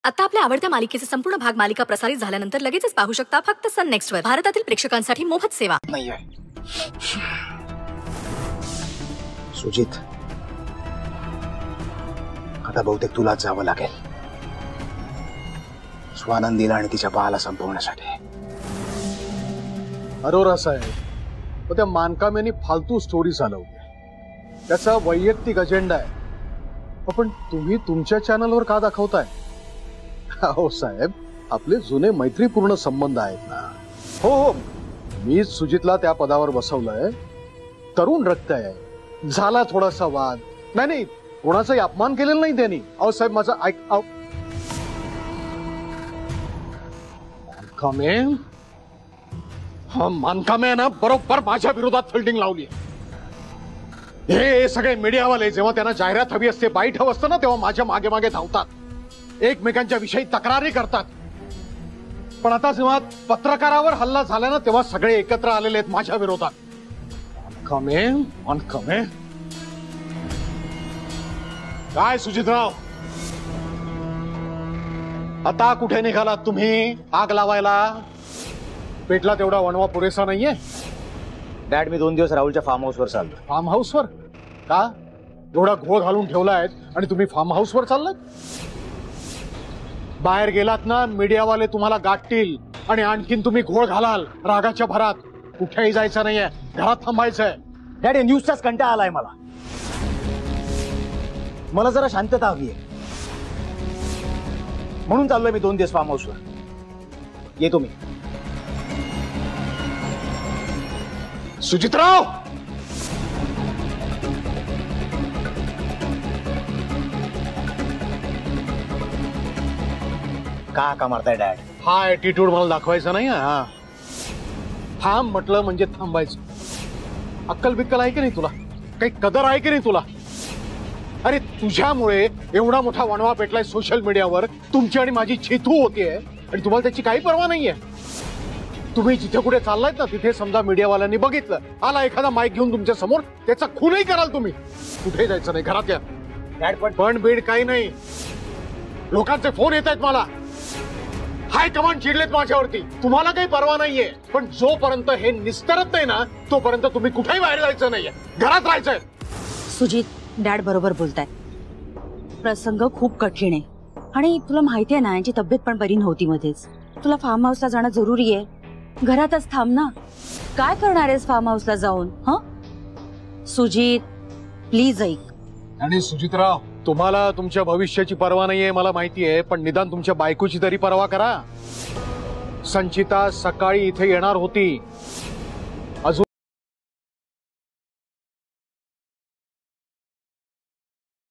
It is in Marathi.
आता आपल्या आवडत्या मालिकेचे संपूर्ण भाग मालिका प्रसारित झाल्यानंतर लगेचच पाहू शकता फक्त सन नेक्स्ट वर. भारतातील प्रेक्षकांसाठी मोफत सेवा. नाहीये सुजित, आता बहुतेक तुलाच जावं लागेल स्वानंदीला आणि तिच्या बाळाला संपवण्यासाठी. अरोरा साहेब, त्या मानकाम्यांनी फालतू स्टोरी चालवली, त्याचा वैयक्तिक अजेंडा आहे. पण तुम्ही तुमच्या चॅनलवर का दाखवताय? हो साहेब, आपले जुने मैत्रीपूर्ण संबंध आहेत ना. हो हो, मी सुजितला त्या पदावर बसवलंय. तरुण रक्त आहे, झाला थोडासा वाद. नाही नाही, कोणाचाही अपमान केलेला नाही त्यांनी. अहो साहेब, माझा ऐक. मानकामे ना बरोबर माझ्या विरोधात फिल्डिंग लावली. हे सगळे मीडियावाले जेव्हा त्यांना जाहिरात हवी असते, बाईट हवं असतं ना, तेव्हा माझ्या मागे मागे धावतात, एकमेकांच्या विषयी तक्रारी करतात. पण आता जेव्हा पत्रकारावर हल्ला झाला ना, तेव्हा सगळे एकत्र आलेले आहेत माझ्या विरोधात. मानकामे काय सुजितराव, आता कुठे निघालात तुम्ही आग लावायला? पेटला तेवढा वणवा पुरेसा नाहीये? डॅड, मी 2 दिवस राहुलच्या फार्म हाऊसवर चाललो. फार्म हाऊसवर का? एवढा घोळ घालून ठेवलाय आणि तुम्ही फार्म हाऊसवर चाललात? बाहेर गेलात ना, मीडियावाले तुम्हाला गाठतील आणि आणखीन तुम्ही घोळ घालाल रागाच्या भरात. कुठेही जायचं नाहीये, घरात थांबायचंय. डॅड, न्यूजचाच कंटाळा आलाय मला. मला जरा शांतता हवी आहे, म्हणून चाललोय मी 2 दिवस फार्म हाऊसवर. येतो मी. सुजितराव, का मारताय डॅड? हा ऍटिट्यूड मला दाखवायचा नाही. हा थांब म्हटलं म्हणजे थांबायचं. अक्कल बिक्कल आहे की नाही तुला? काही कदर आहे की नाही तुला? अरे तुझ्यामुळे एवढा मोठा वणवा पेटलाय सोशल मीडियावर. तुमची आणि माझी छेतू होतीये आणि तुम्हाला त्याची काही पर्वा नाहीये. तुम्ही जिथे कुठे चाललायत ना, तिथे समजा मीडियावाल्यांनी बघितलं, आला एखादा माईक घेऊन तुमच्या समोर, त्याचा खूनही कराल तुम्ही. कुठे जायचं नाही, घरात या. डॅड, पण बीड काही नाही. लोकांचे फोन येत आहेत मला, हाय कमांड चिडलेत माझ्यावरती. तुम्हाला काही पर्वा नाहीये. पण जोपर्यंत हे निस्तरत नाही ना, तोपर्यंत तुम्ही कुठेही बाहेर जायचं नाहीये, घरात राहायचंय. सुजित, डॅड बरोबर बोलतायत. प्रसंग खूप कठीण आहे आणि तुला माहिती आहे ना, यांची तब्येत पण बरी नव्हती मध्येच. तुला फार्म हाऊसला जाणं जरुरी आहे. घरातच थांब ना. काय करणार आहेस फार्म हाऊसला जाऊन? हा सुजित, प्लीज ऐक. आणि सुजितराव, तुम्हाला तुमच्या भविष्याची पर्वा नाहीये मला माहितीये, पण निदान तुमच्या बायकोची तरी पर्वा करा. संचिता सकाळी इथे येणार होती,